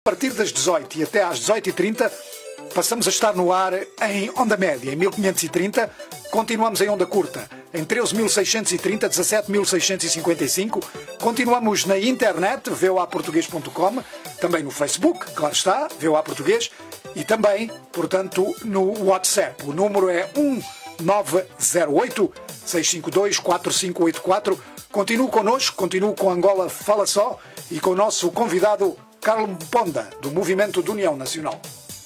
A partir das 18 e até às 18h30, passamos a estar no ar em onda média, em 1530. Continuamos em onda curta, em 13.630, 17.655. Continuamos na internet, voaportugues.com. Também no Facebook, claro está, VOA Português. E também, portanto, no WhatsApp. O número é 1908-652-4584. Continuo connosco, continuo com Angola Fala Só e com o nosso convidado Carlos Mponda, do Movimento de União Nacional.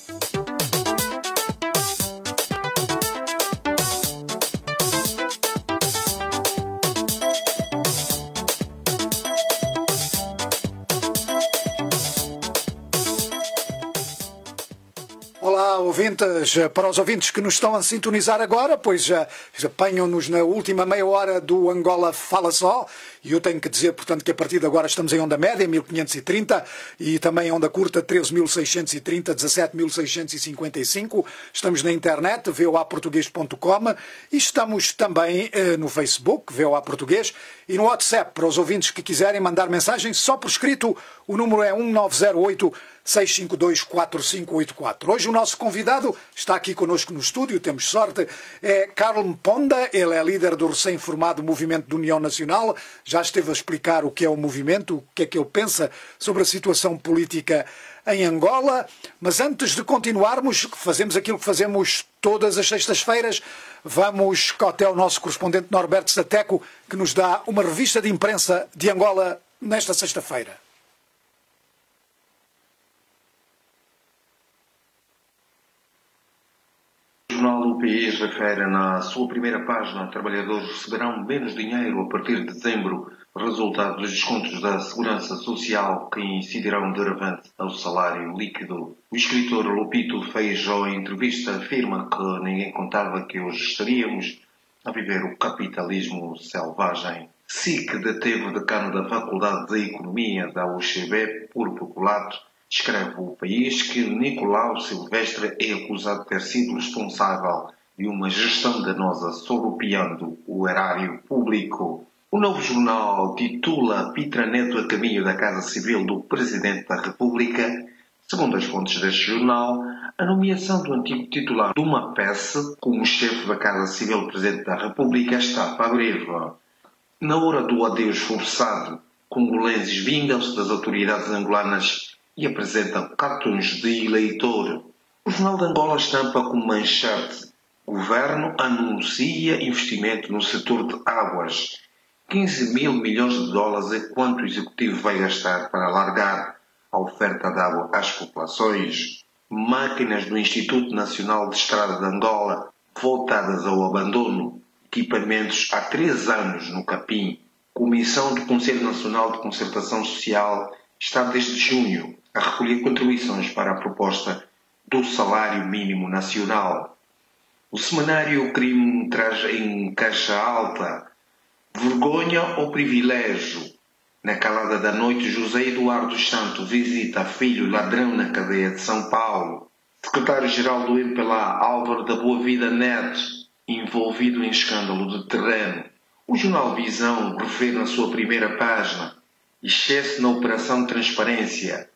Olá, ouvintes, para os ouvintes que nos estão a sintonizar agora, pois apanham-nos na última meia hora do Angola Fala Só, e eu tenho que dizer, portanto, que a partir de agora estamos em onda média, 1530, e também em onda curta, 13.630, 17.655. Estamos na internet, voaportugues.com, e estamos também no Facebook, VOA Português, e no WhatsApp, para os ouvintes que quiserem mandar mensagem, só por escrito, o número é 1908-652-4584. Hoje o nosso convidado está aqui connosco no estúdio, temos sorte, é Carlos Mponda. Ele é líder do recém-formado Movimento de União Nacional, já esteve a explicar o que é o movimento, o que é que ele pensa sobre a situação política em Angola. Mas antes de continuarmos, fazemos aquilo que fazemos todas as sextas-feiras, vamos até o nosso correspondente Norberto Sateco, que nos dá uma revista de imprensa de Angola nesta sexta-feira. O jornal do país refere na sua primeira página que trabalhadores receberão menos dinheiro a partir de dezembro, resultado dos descontos da Segurança Social que incidirão de repente ao salário líquido. O escritor Lupito Feijó, em entrevista, afirma que ninguém contava que hoje estaríamos a viver o capitalismo selvagem. SIC deteve o decano da Faculdade de Economia da UCB por peculato. Escreve o país que Nicolau Silvestre é acusado de ter sido responsável de uma gestão danosa sorrupiando o erário público. O novo jornal titula Pitra Neto a caminho da Casa Civil do Presidente da República. Segundo as fontes deste jornal, a nomeação do antigo titular de uma peça como chefe da Casa Civil do Presidente da República está para breve. Na hora do adeus forçado, congolenses vingam-se das autoridades angolanas e apresentam cartões de eleitor. O Jornal de Angola estampa como manchete: Governo anuncia investimento no setor de águas. 15 mil milhões de dólares é quanto o Executivo vai gastar para alargar a oferta de água às populações. Máquinas do Instituto Nacional de Estrada de Angola voltadas ao abandono. Equipamentos há 3 anos no Capim. Comissão do Conselho Nacional de Concertação Social está desde junho a recolher contribuições para a proposta do salário mínimo nacional. O semanário Crime traz em caixa alta: vergonha ou privilégio? Na calada da noite, José Eduardo Santos visita filho ladrão na cadeia de São Paulo. Secretário-geral do MPLA, Álvaro da Boa Vida Neto, envolvido em escândalo de terreno. O jornal Visão refere na sua primeira página: excesso na Operação Transparência.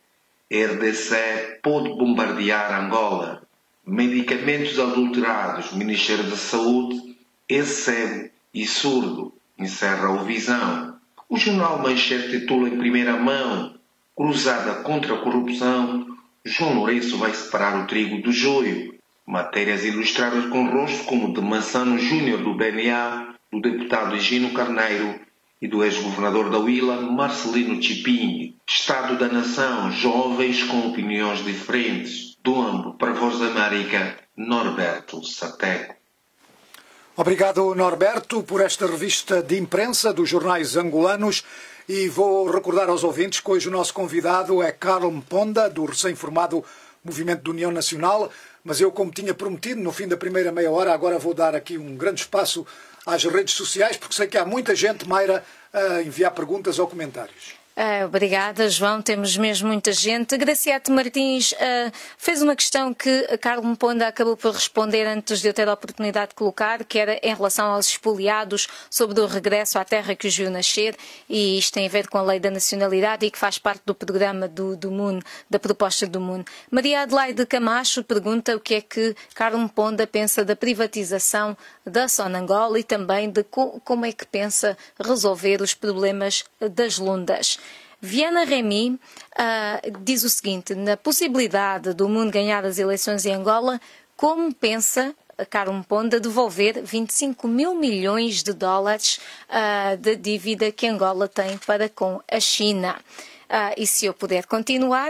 RDC pode bombardear Angola. Medicamentos adulterados. Ministério da Saúde é cego e surdo. Encerra o Visão. O jornal Manchete titula em primeira mão: cruzada contra a corrupção. João Lourenço vai separar o trigo do joio. Matérias ilustradas com rosto como de Massano Júnior do BNA, do deputado Higino Carneiro e do ex-governador da Huila, Marcelino Chipinho. Estado da Nação, jovens com opiniões diferentes. Do Ambo, para a Voz da América, Norberto Sateco. Obrigado, Norberto, por esta revista de imprensa dos jornais angolanos. E vou recordar aos ouvintes que hoje o nosso convidado é Carlos Mponda, do recém-formado Movimento de União Nacional. Mas eu, como tinha prometido, no fim da primeira meia hora, agora vou dar aqui um grande espaço às redes sociais, porque sei que há muita gente, Mayra, a enviar perguntas ou comentários. Obrigada, João. Temos mesmo muita gente. Graciete Martins fez uma questão que Carlos Mponda acabou por responder antes de eu ter a oportunidade de colocar, que era em relação aos expoliados, sobre o regresso à terra que os viu nascer, e isto tem a ver com a lei da nacionalidade e que faz parte do programa do MUN, da proposta do MUN. Maria Adelaide Camacho pergunta o que é que Carlos Mponda pensa da privatização da Sonangol e também de como é que pensa resolver os problemas das lundas. Viana Remy diz o seguinte: na possibilidade do mundo ganhar as eleições em Angola, como pensa Carlos Mponda devolver 25 mil milhões de dólares da dívida que Angola tem para com a China? E se eu puder continuar...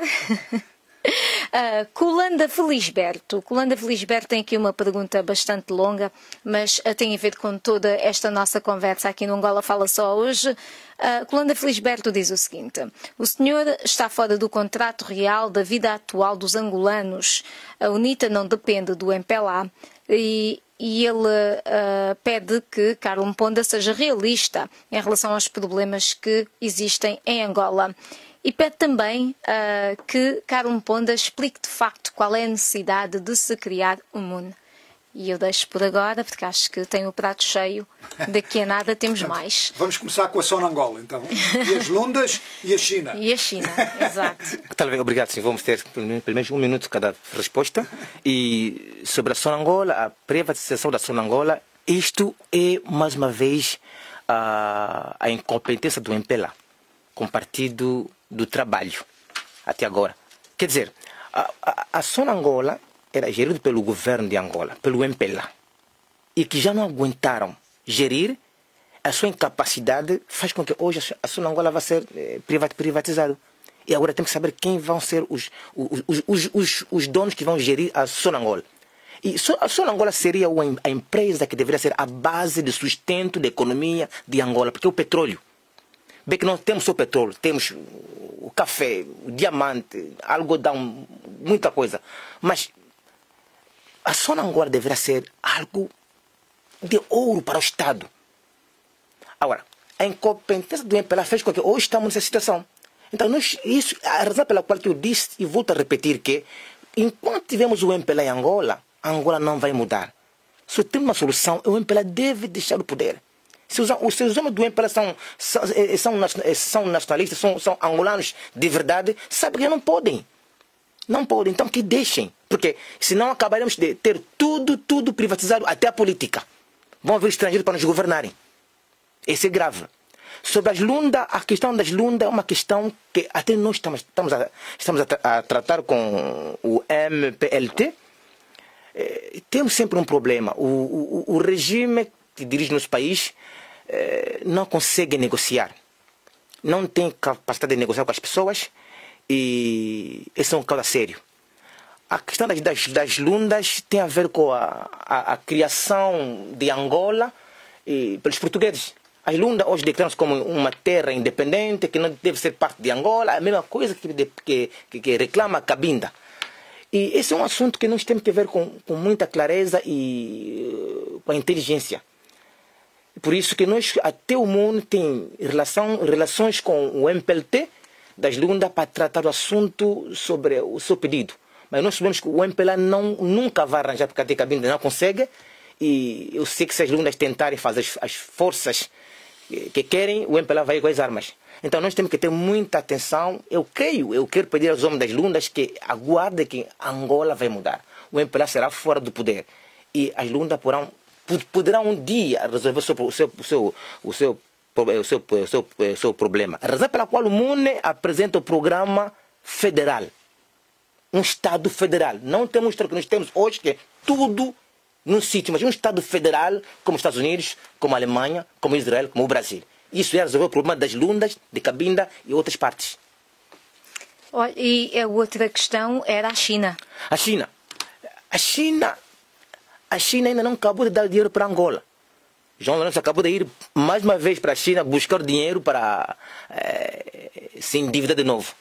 Colanda Felisberto tem aqui uma pergunta bastante longa, mas tem a ver com toda esta nossa conversa aqui no Angola Fala Só hoje. Colanda Felisberto diz o seguinte: o senhor está fora do contrato real da vida atual dos angolanos. A UNITA não depende do MPLA e ele pede que Carlos Mponda seja realista em relação aos problemas que existem em Angola. E pede também que Carlos Mponda explique de facto qual é a necessidade de se criar um MUN. E eu deixo por agora, porque acho que tenho o prato cheio. Daqui a nada temos mais. Vamos começar com a Sonangol, então. E as lundas e a China. E a China, exato. Talvez, obrigado, sim. Vamos ter pelo menos um minuto cada resposta. E sobre a Sonangola, a privatização da Sonangola, isto é, mais uma vez, a incompetência do MPLA com o Partido do Trabalho, até agora. Quer dizer, a Sonangola era gerida pelo governo de Angola, pelo MPLA, e que já não aguentaram gerir, a sua incapacidade faz com que hoje a Sonangola vá ser privatizada. E agora temos que saber quem vão ser os donos que vão gerir a Sonangola. E a Sonangola seria a empresa que deveria ser a base de sustento da economia de Angola, porque é o petróleo. Bem que não temos só o petróleo, temos o café, o diamante, algodão, muita coisa. Mas a Sonangol deverá ser algo de ouro para o Estado. Agora, a incompetência do MPLA fez com que hoje estamos nessa situação. Então, isso é a razão pela qual eu disse e volto a repetir que enquanto tivermos o MPLA em Angola, Angola não vai mudar. Se temos uma solução, o MPLA deve deixar o poder. Se os homens do MPLA são nacionalistas, são angolanos de verdade, sabem que não podem. Não podem, então que deixem. Porque senão acabaremos de ter tudo privatizado, até a política. Vão vir estrangeiros para nos governarem. Isso é grave. Sobre as lundas, a questão das lundas é uma questão que até nós estamos a tratar com o MPLT. Temos sempre um problema. O regime que dirige nosso país não consegue negociar. Não tem capacidade de negociar com as pessoas e esse é um caso sério. A questão das lundas tem a ver com a criação de Angola pelos portugueses. As lundas hoje declaram-se como uma terra independente que não deve ser parte de Angola, a mesma coisa que reclama a Cabinda. E esse é um assunto que nós temos que ver com muita clareza e com a inteligência. Por isso que nós, até o mundo, tem relações com o MPLT das lundas para tratar do assunto sobre o seu pedido. Mas nós sabemos que o MPLA nunca vai arranjar, porque a Cabinda não consegue. E eu sei que se as lundas tentarem fazer as forças que querem, o MPLA vai com as armas. Então nós temos que ter muita atenção. Eu quero pedir aos homens das lundas que aguardem que Angola vai mudar. O MPLA será fora do poder. E as lundas poderão um dia resolver o seu problema. A razão pela qual o MUNE apresenta o programa federal. Um Estado federal. Não temos o que nós temos hoje, que é tudo num sítio, mas um Estado federal, como os Estados Unidos, como a Alemanha, como Israel, como o Brasil. Isso é resolver o problema das lundas, de Cabinda e outras partes. E a outra questão era a China. A China ainda não acabou de dar dinheiro para Angola. João Lourenço acabou de ir mais uma vez para a China buscar dinheiro para se endividar de novo.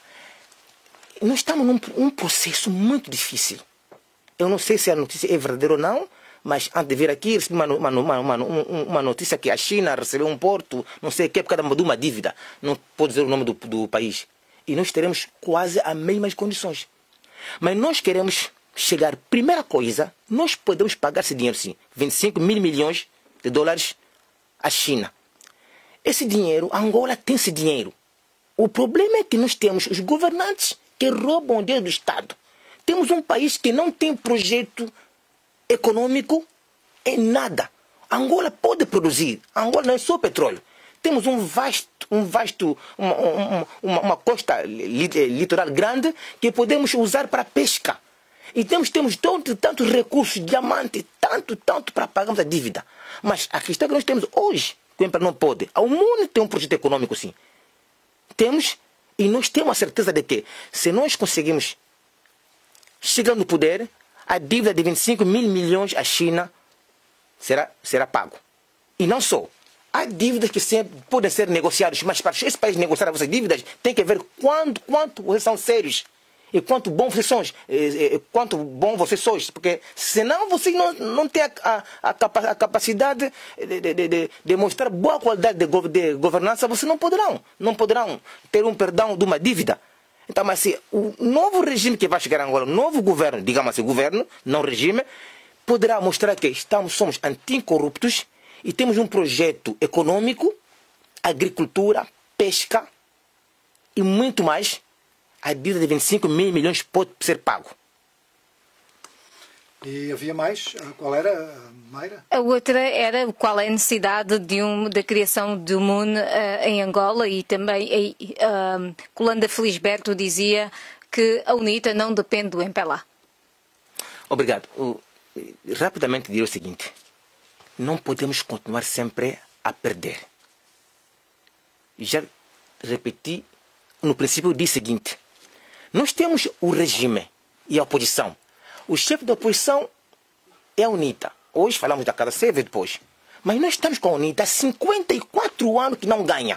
Nós estamos num processo muito difícil. Eu não sei se a notícia é verdadeira ou não, Mas antes de vir aqui, recebi uma notícia que a China recebeu um porto, não sei o que, por causa de uma dívida. Não pode dizer o nome do país. E nós teremos quase as mesmas condições. Mas nós queremos chegar, primeira coisa, nós podemos pagar esse dinheiro sim, 25 mil milhões de dólares à China. Esse dinheiro, Angola tem esse dinheiro. O problema é que nós temos os governantes que roubam o dinheiro do Estado. Temos um país que não tem projeto econômico em nada. Angola pode produzir. Angola não é só petróleo. Temos uma costa litoral grande que podemos usar para pesca. E temos tantos recursos, diamante, tanto para pagarmos a dívida. Mas a questão que nós temos hoje, que o emprego não pode. O mundo tem um projeto econômico, sim. Temos, e nós temos a certeza de que, se nós conseguimos chegar no poder, a dívida de 25 mil milhões à China será pago. E não só. Há dívidas que sempre podem ser negociadas, mas para esse país negociar as dívidas, tem que ver quanto vocês são sérios. E quanto bom vocês são, porque senão vocês não têm a capacidade de mostrar boa qualidade de governança, vocês não poderão ter um perdão de uma dívida. Então, mas se o novo regime que vai chegar a Angola, o novo governo, digamos assim, governo, não regime, poderá mostrar que somos anticorruptos e temos um projeto econômico, agricultura, pesca e muito mais. A dívida de 25 mil milhões pode ser pago. E havia mais? Qual era, Mayra? A outra era qual é a necessidade da criação do MUN em Angola, e também Colanda Felisberto dizia que a UNITA não depende do MPLA. Obrigado. Rapidamente direi o seguinte: não podemos continuar sempre a perder. Já repeti no princípio o dia seguinte. Nós temos o regime e a oposição. O chefe da oposição é a UNITA. Hoje falamos da Casa Civil depois. Mas nós estamos com a UNITA há 54 anos que não ganha.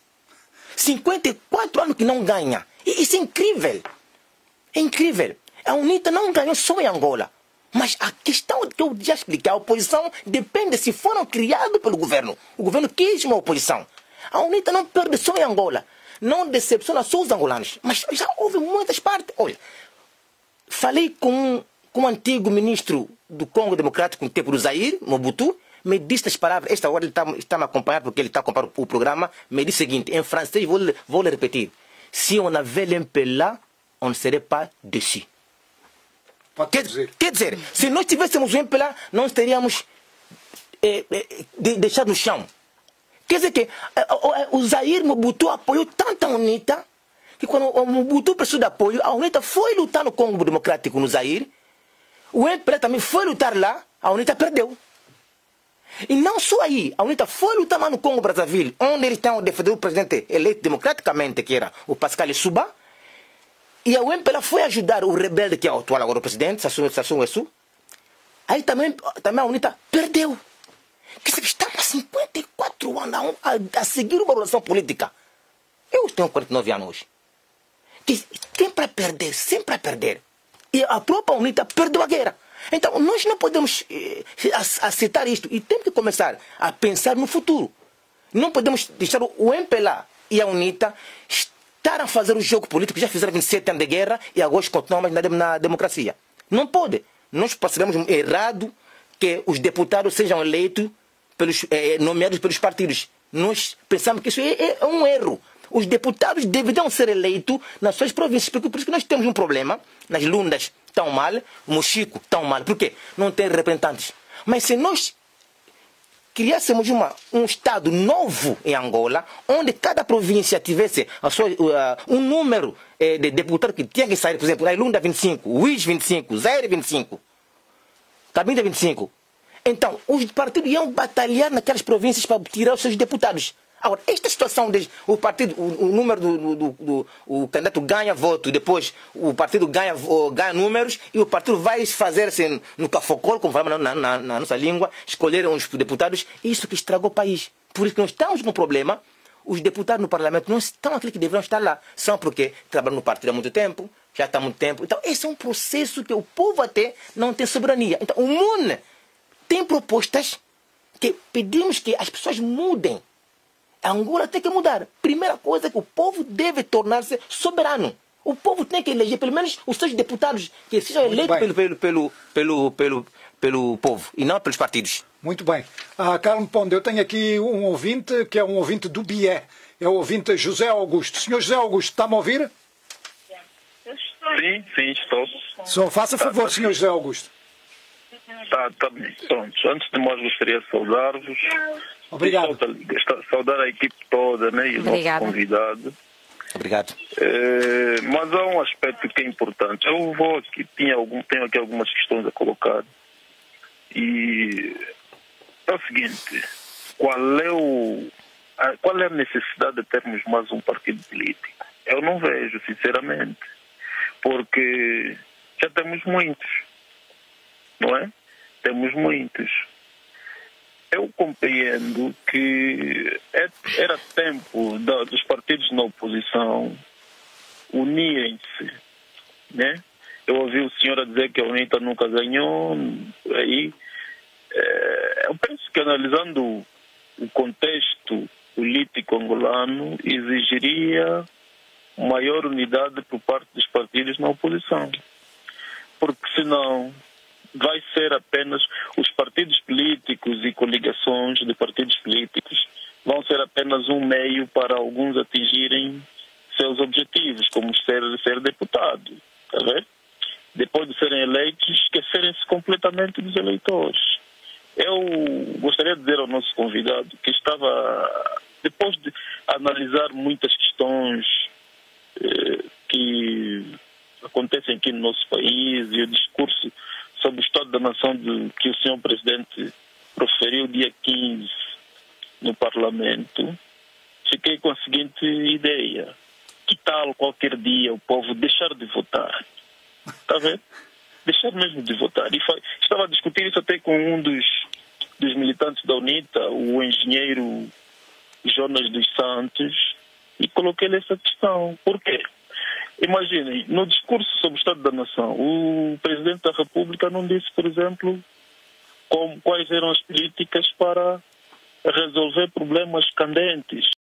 54 anos que não ganha. E isso é incrível. É incrível. A UNITA não ganhou só em Angola. Mas a questão que eu já expliquei, a oposição depende se foram criados pelo governo. O governo quis uma oposição. A UNITA não perde só em Angola. Não decepciona só os angolanos. Mas já houve muitas partes. Olha, falei com o antigo ministro do Congo Democrático no tempo do Zaire, Mobutu, me disse as palavras. Esta hora ele está me acompanhando porque ele está acompanhando o programa. Me disse o seguinte, em francês, vou lhe repetir. Si on avait l'MPLA, on ne serait pas dessus. Quer dizer, se nós tivéssemos o MPLA, não teríamos deixado no chão. Quer dizer que o Zaire Mobutu apoiou tanto a UNITA que quando o Mobutu precisou de apoio, a UNITA foi lutar no Congo Democrático, no Zaire. O MPLA também foi lutar lá, a UNITA perdeu. E não só aí, a UNITA foi lutar lá no Congo Brazzaville, onde eles estão defendendo o presidente eleito democraticamente, que era o Pascal Lissouba. E a UMPLA foi ajudar o rebelde, que é o atual agora o presidente, Sassou Nguesso. Aí também a UNITA perdeu. Quer dizer, estamos há 54 anos a seguir uma relação política. Eu tenho 49 anos hoje. Sempre a perder, sempre a perder. E a própria UNITA perdeu a guerra. Então, nós não podemos aceitar isto. E temos que começar a pensar no futuro. Não podemos deixar o MPLA e a UNITA estar a fazer o jogo político. Já fizeram 27 anos de guerra e agora continuamos na democracia. Não pode. Nós percebemos errado que os deputados sejam eleitos, nomeados pelos partidos. Nós pensamos que isso é um erro. Os deputados deveriam ser eleitos nas suas províncias. Por isso que nós temos um problema. Nas Lundas tão mal, o Mochico tão mal. Por quê? Não tem representantes. Mas se nós criássemos um estado novo em Angola, onde cada província tivesse um número de deputados que tinha que sair, por exemplo, na Lunda 25, Uís 25, Zaire 25, Cabinda 25. Então, os partidos iam batalhar naquelas províncias para tirar os seus deputados. Agora, esta situação de o partido, o número o candidato ganha voto, depois o partido ganha números e o partido vai fazer assim no cafocol, como falamos na nossa língua, escolher uns deputados, isso que estragou o país. Por isso que nós estamos com um problema. Os deputados no parlamento não estão aqueles que deveriam estar lá. São porque trabalham no partido há muito tempo, já está há muito tempo. Então, esse é um processo que o povo até não tem soberania. Então, o MUN tem propostas que pedimos que as pessoas mudem. A Angola tem que mudar. Primeira coisa é que o povo deve tornar-se soberano. O povo tem que eleger pelo menos os seus deputados que sejam eleitos pelo povo e não pelos partidos. Muito bem. Carlos Mponda, eu tenho aqui um ouvinte que é um ouvinte do BIE. É o ouvinte José Augusto. Senhor José Augusto, está-me a ouvir? Sim, estou. Só faça favor, Senhor José Augusto. Tá bem. Pronto. Antes de mais, gostaria de saudar-vos. Obrigado. Saudar a equipe toda, né, e o nosso convidado. Obrigado. Mas há um aspecto que é importante. Eu vou aqui, tenho aqui algumas questões a colocar. E é o seguinte: qual é a necessidade de termos mais um partido político? Eu não vejo, sinceramente. Porque já temos muitos, não é? Temos muitos. Eu compreendo que era tempo dos partidos na oposição unirem-se, né? Eu ouvi o senhor a dizer que a UNITA nunca ganhou, aí. Eu penso que, analisando o contexto político angolano, exigiria maior unidade por parte dos partidos na oposição. Porque senão vai ser apenas os partidos políticos e coligações de partidos políticos vão ser apenas um meio para alguns atingirem seus objetivos, como ser deputado, está a ver? Depois de serem eleitos, esquecerem-se completamente dos eleitores. Eu gostaria de dizer ao nosso convidado que depois de analisar muitas questões que acontecem aqui no nosso país e o discurso sobre o Estado da Nação que o senhor Presidente proferiu dia 15 no Parlamento, fiquei com a seguinte ideia: que tal qualquer dia o povo deixar de votar? Está a ver? Deixar mesmo de votar. E estava a discutir isso até com um dos militantes da UNITA, o engenheiro Jonas dos Santos, e coloquei-lhe essa questão. Por quê? Imaginem, no discurso sobre o Estado da Nação, o Presidente da República não disse, por exemplo, quais eram as políticas para resolver problemas candentes.